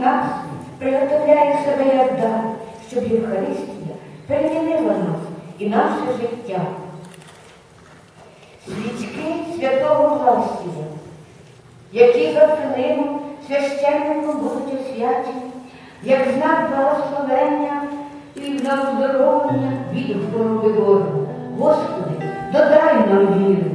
нас приготовляє себе як дар, щоб Євхаристія перемінила нас і наше життя. Свічки святого Власія, які за хвилину священником будуть освячені, як знак благословення і на оздоровлення від хвороби ворога. Господи, додай нам віру.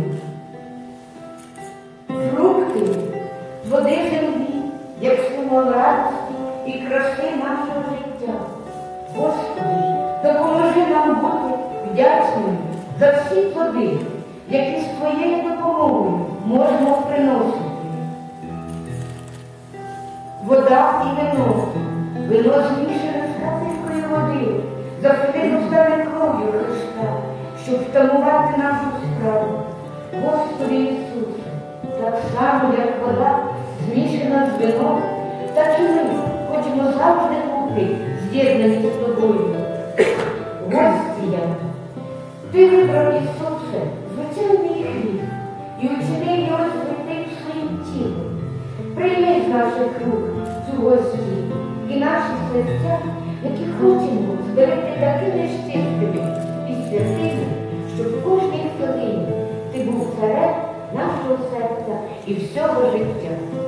Фрукти, плоди землі, як символ радості і краси нашого життя. Господи, допоможи нам бути вдячними за всі плоди, які з Твоєю допомогою можемо приносити. Вода і вино. Вино змішане з капелькою води, за хвилину стане кров'ю Христа, щоб втамувати нашу справу. Господи Ісусе, так само, як вода змішана з вином, так і ми хочемо завжди бути з'єднані з Тобою. Гостія, Ти вибрав, Ісусе, звичайний хліб і учинив його святим своїм тілом. Прийми з наших рук цю гостю і наші серця, які хочемо зберегти такими ж чистими і святими, щоб в кожній хвилині Ти був царем нашого серця і всього життя.